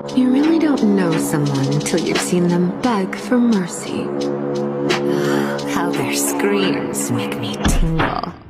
You really don't know someone until you've seen them beg for mercy. How their screams make me tingle.